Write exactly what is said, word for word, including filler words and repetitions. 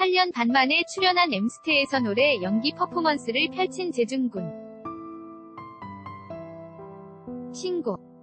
팔 년 반 만에 출연한 엠스테에서 노래 연기 퍼포먼스를 펼친 재중군. 신곡